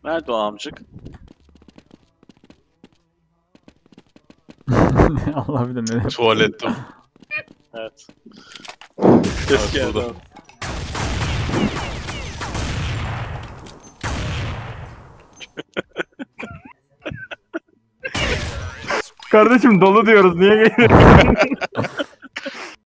Nerede o amcık? Allah bilir ne. Tuvalette. Evet. Evet, Ses geldi. burada. Abi. Kardeşim dolu diyoruz. Niye geliyorsun?